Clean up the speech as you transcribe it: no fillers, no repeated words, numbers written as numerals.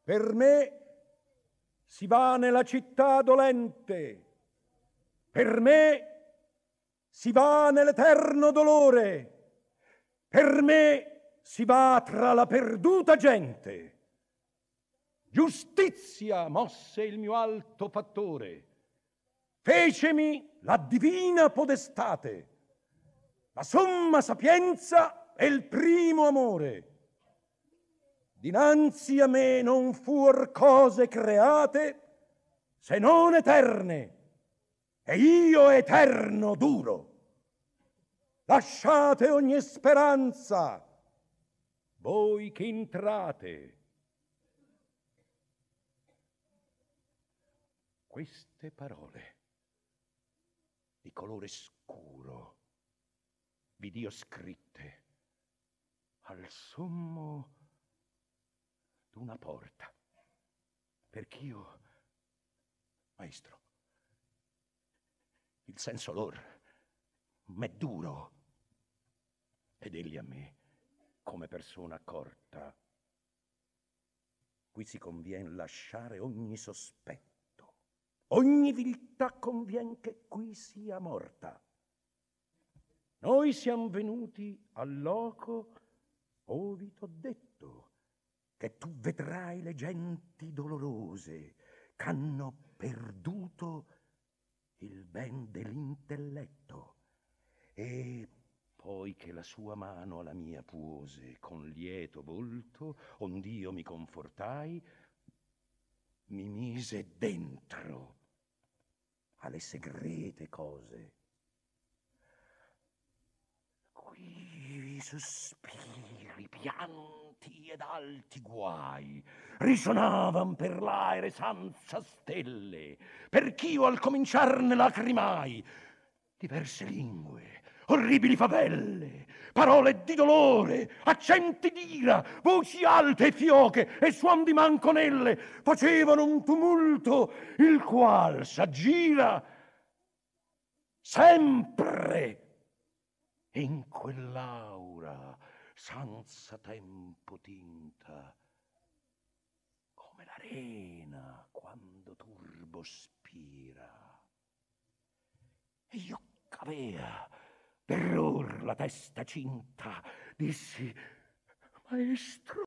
Per me si va nella città dolente, per me si va nell'eterno dolore, per me si va tra la perduta gente. Giustizia mosse il mio alto fattore, fecemi la divina podestate, la somma sapienza e il primo amore. Dinanzi a me non fuor cose create se non eterne, e io eterno duro. Lasciate ogni speranza, voi che intrate. Queste parole di colore scuro vi dio scritte al sommo d'una porta, perch'io, maestro, il senso lor m'è duro, ed egli a me come persona accorta. Qui si convien lasciare ogni sospetto, ogni viltà convien che qui sia morta. Noi siamo venuti al loco ovi t'ho detto che tu vedrai le genti dolorose ch'hanno perduto il ben dell'intelletto, e poi che la sua mano alla mia puose con lieto volto, ond'io mi confortai, mi mise dentro alle segrete cose. Qui sospiri, pianti ed alti guai risonavan per l'aere senza stelle, perch'io al cominciar ne lacrimai diverse lingue, orribili favelle, parole di dolore, accenti d'ira, voci alte e fioche e suon di manconelle facevano un tumulto, il qual s'aggira sempre in quell'aura senza tempo tinta, come l'arena quando turbo spira. E io c'avea per or la testa cinta, dissi: maestro,